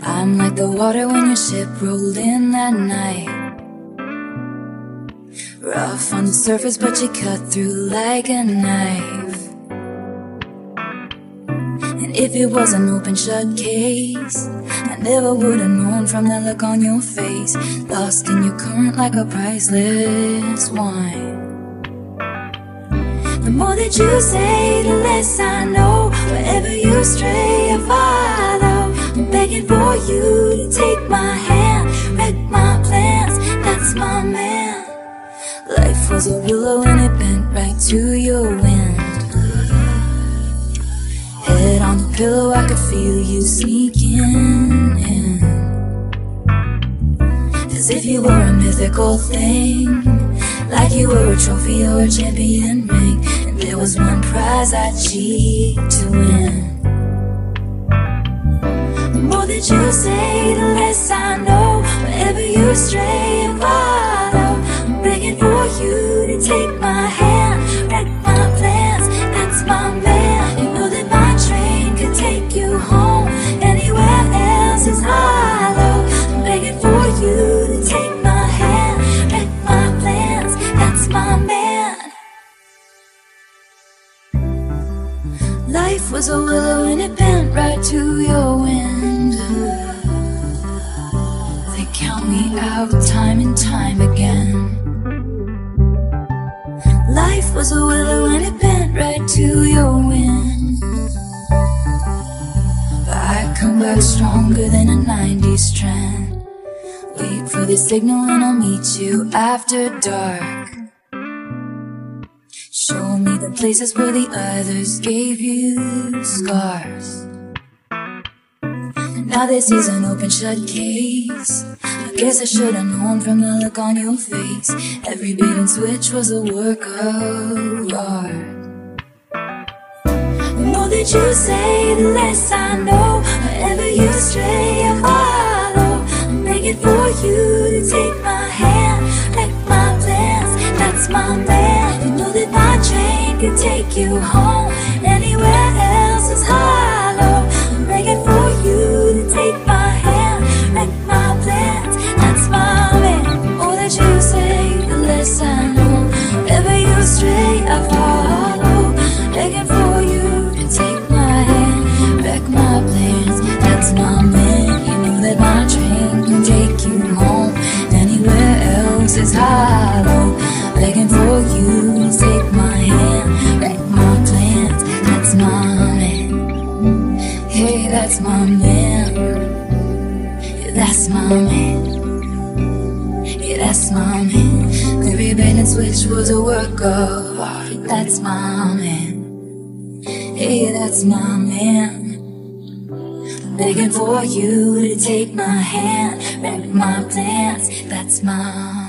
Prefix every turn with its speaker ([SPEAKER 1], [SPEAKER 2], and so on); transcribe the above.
[SPEAKER 1] I'm like the water when your ship rolled in that night. Rough on the surface, but you cut through like a knife. And if it was an open shut case, I never would've known from that look on your face. Lost in your current like a priceless wine. The more that you say, the less I know. Wherever you stray, I follow. I'm begging for you to take my hand, wreck my plans, that's my man. Life was a willow and it bent right to your wind. Head on the pillow, I could feel you sneaking in. As if you were a mythical thing, like you were a trophy or a champion ring, and there was one prize I'd cheat to win. The more that you say, the less I know. Wherever you stray, I follow. I'm begging for you to take my hand, wreck my plans, that's my man. You know that my train could take you home, anywhere else is hollow. I'm begging for you to take my hand, wreck my plans, that's my man. Life was a willow and it bent right to your wind. They count me out time and time again. Life was a willow and it bent right to your wind. But I come back stronger than a 90s trend. Wait for the signal and I'll meet you after dark. Show me the places where the others gave you scars. And now this is an open shut case. I guess I should've known from the look on your face. Every bait and switch was a work of art. The more that you say, the less I know. Wherever you stray, I follow. I'm begging for you to take my hand, wreck my plans, that's my man. You know that my train could take you home, anywhere else is hollow. I'm begging for you to take my hand, wreck my plans, that's my man. The more that you say, the less I know. Wherever you stray, I follow. Begging for you to take my hand, wreck my plans, that's my man. You know that my train can take you home, anywhere else is hollow. Begging for you to take my hand, wreck my plans, that's my man. Hey, that's my man. Yeah, that's my man. Yeah, that's my man. Every bait and switch was a work of art. That's my man. Hey, that's my man. Begging for you to take my hand, wreck my plans, that's my